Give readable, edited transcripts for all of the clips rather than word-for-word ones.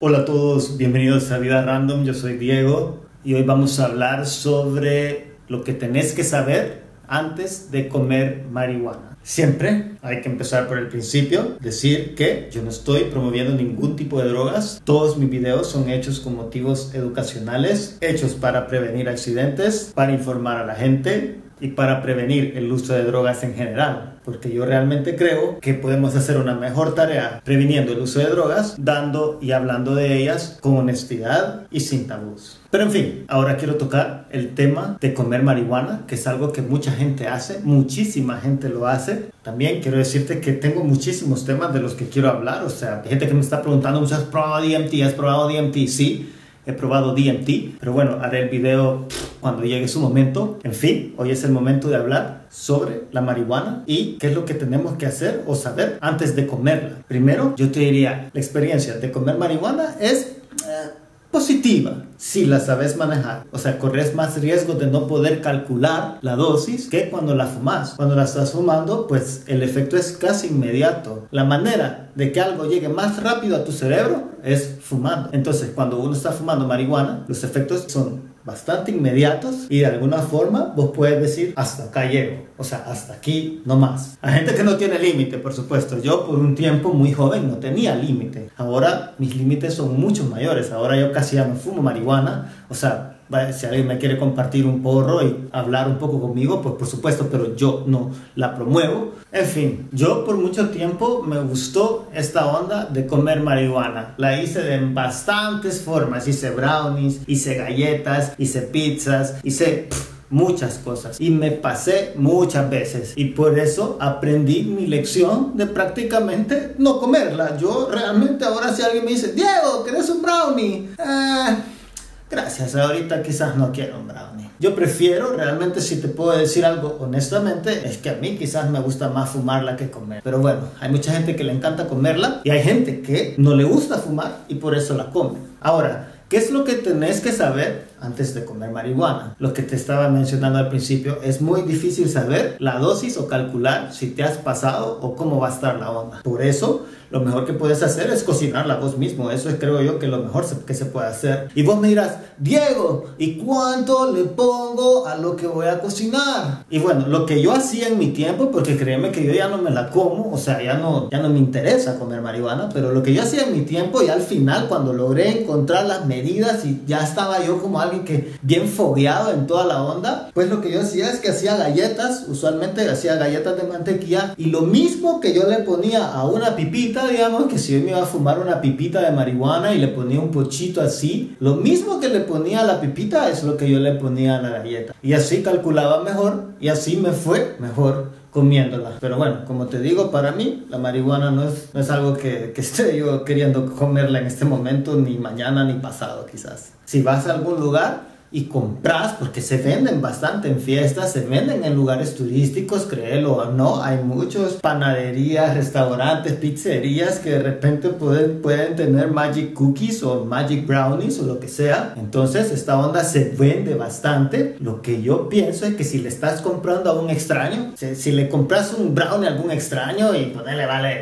Hola a todos, bienvenidos a Vida Random, yo soy Diego y hoy vamos a hablar sobre lo que tenés que saber antes de comer marihuana. Siempre hay que empezar por el principio, decir que yo no estoy promoviendo ningún tipo de drogas. Todos mis videos son hechos con motivos educacionales, hechos para prevenir accidentes, para informar a la gente y para prevenir el uso de drogas en general. Porque yo realmente creo que podemos hacer una mejor tarea previniendo el uso de drogas, dando y hablando de ellas con honestidad y sin tabús. Pero en fin, ahora quiero tocar el tema de comer marihuana, que es algo que mucha gente hace, muchísima gente lo hace. También quiero decirte que tengo muchísimos temas de los que quiero hablar. O sea, hay gente que me está preguntando, ¿has probado DMT? ¿Has probado DMT? Sí, he probado DMT, pero bueno, haré el video cuando llegue su momento. En fin, hoy es el momento de hablar sobre la marihuana y qué es lo que tenemos que hacer o saber antes de comerla. Primero, yo te diría, la experiencia de comer marihuana es positiva si la sabes manejar. O sea, corres más riesgo de no poder calcular la dosis que cuando la fumas. Cuando la estás fumando, pues el efecto es casi inmediato. La manera de que algo llegue más rápido a tu cerebro es fumando. Entonces, cuando uno está fumando marihuana, los efectos son bastante inmediatos y de alguna forma vos puedes decir hasta acá llego, o sea, hasta aquí no más. Hay gente que no tiene límite, por supuesto. Yo por un tiempo muy joven no tenía límite. Ahora mis límites son mucho mayores. Ahora yo casi ya no fumo marihuana. O sea, si alguien me quiere compartir un porro y hablar un poco conmigo, pues por supuesto, pero yo no la promuevo. En fin, yo por mucho tiempo me gustó esta onda de comer marihuana. La hice de bastantes formas. Hice brownies, hice galletas, hice pizzas, hice muchas cosas y me pasé muchas veces y por eso aprendí mi lección de prácticamente no comerla. Yo realmente ahora si alguien me dice, Diego, ¿querés un brownie? Gracias, ahorita quizás no quiero un brownie. Yo prefiero, realmente si te puedo decir algo honestamente, es que a mí quizás me gusta más fumarla que comer. Pero bueno, hay mucha gente que le encanta comerla y hay gente que no le gusta fumar y por eso la come. Ahora, ¿qué es lo que tenés que saber antes de comer marihuana? Lo que te estaba mencionando al principio, es muy difícil saber la dosis o calcular si te has pasado o cómo va a estar la onda. Por eso, lo mejor que puedes hacer es cocinarla vos mismo. Eso es, creo yo, que lo mejor que se puede hacer. Y vos me dirás, Diego, ¿y cuánto le pongo a lo que voy a cocinar? Y bueno, lo que yo hacía en mi tiempo, porque créeme que yo ya no me la como, o sea, ya no me interesa comer marihuana, pero lo que yo hacía en mi tiempo, y al final cuando logré encontrar las medidas y ya estaba yo como alguien que bien fogueado en toda la onda, pues lo que yo hacía es que hacía galletas, usualmente hacía galletas de mantequilla, y lo mismo que yo le ponía a una pipita, digamos, que si yo me iba a fumar una pipita de marihuana y le ponía un pochito así, lo mismo que le ponía a la pipita es lo que yo le ponía a la galleta, y así calculaba mejor y así me fue mejor comiéndola. Pero bueno, como te digo, para mí la marihuana no es algo que esté yo queriendo comerla en este momento, ni mañana ni pasado quizás. Si vas a algún lugar y compras, porque se venden bastante en fiestas, se venden en lugares turísticos, créelo o no, hay muchos panaderías, restaurantes, pizzerías que de repente pueden tener magic cookies o magic brownies o lo que sea. Entonces esta onda se vende bastante. Lo que yo pienso es que si le estás comprando a un extraño, si le compras un brownie a algún extraño y ponerle vale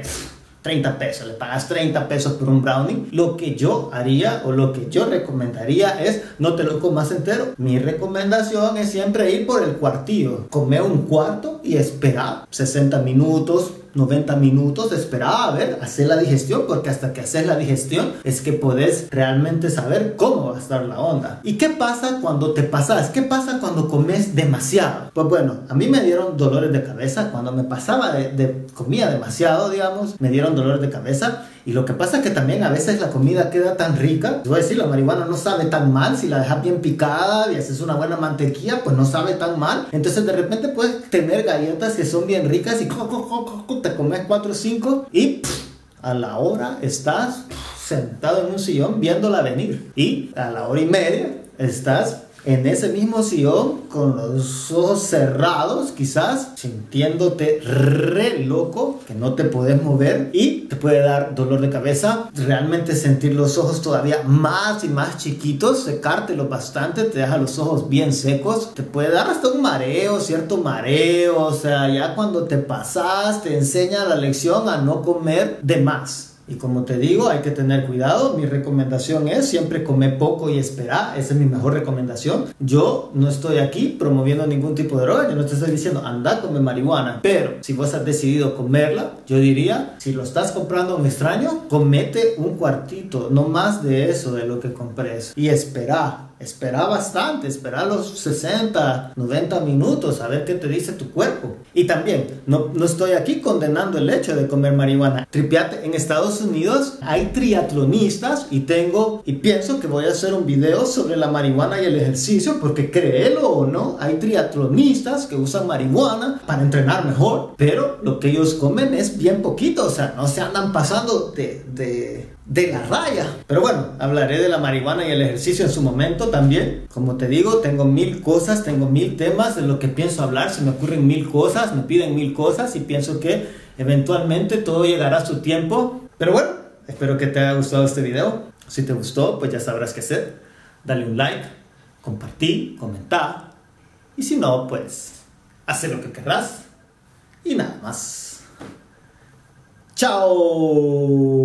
30 pesos, le pagas 30 pesos por un brownie, lo que yo haría o lo que yo recomendaría es no te lo comas entero. Mi recomendación es siempre ir por el cuartillo, comer un cuarto y esperar 60 minutos, 90 minutos, esperar a ver, hacer la digestión, porque hasta que haces la digestión es que podés realmente saber cómo va a estar la onda. ¿Y qué pasa cuando te pasas? ¿Qué pasa cuando comes demasiado? Pues bueno, a mí me dieron dolores de cabeza cuando me pasaba comía demasiado, digamos, me dieron dolores de cabeza. Y lo que pasa es que también a veces la comida queda tan rica. Te voy a decir, la marihuana no sabe tan mal. Si la dejas bien picada y haces una buena mantequilla, pues no sabe tan mal. Entonces de repente puedes tener galletas que son bien ricas y te comes 4 o 5 y a la hora estás sentado en un sillón viéndola venir. Y a la hora y media estás en ese mismo sillón con los ojos cerrados, quizás sintiéndote re loco, que no te puedes mover y te puede dar dolor de cabeza, realmente sentir los ojos todavía más y más chiquitos, secártelos bastante, te deja los ojos bien secos, te puede dar hasta un mareo, cierto mareo. O sea, ya cuando te pasas te enseña la lección a no comer de más. Y como te digo, hay que tener cuidado. Mi recomendación es siempre comer poco y esperar. Esa es mi mejor recomendación. Yo no estoy aquí promoviendo ningún tipo de droga. Yo no te estoy diciendo anda a comer marihuana. Pero si vos has decidido comerla, yo diría, si lo estás comprando a un extraño, comete un cuartito, no más de eso, de lo que compres. Y espera bastante, espera los 60, 90 minutos a ver qué te dice tu cuerpo. Y también, no estoy aquí condenando el hecho de comer marihuana. Tripiate, en Estados Unidos hay triatlonistas y pienso que voy a hacer un video sobre la marihuana y el ejercicio, porque créelo o no, hay triatlonistas que usan marihuana para entrenar mejor, pero lo que ellos comen es bien poquito, o sea, no se andan pasando de la raya. Pero bueno, hablaré de la marihuana y el ejercicio en su momento también. Como te digo, tengo 1000 cosas, tengo 1000 temas de lo que pienso hablar. Se me ocurren 1000 cosas, me piden 1000 cosas y pienso que eventualmente todo llegará a su tiempo. Pero bueno, espero que te haya gustado este video. Si te gustó, pues ya sabrás qué hacer. Dale un like, compartí, comenta. Y si no, pues haz lo que querrás. Y nada más. ¡Chao!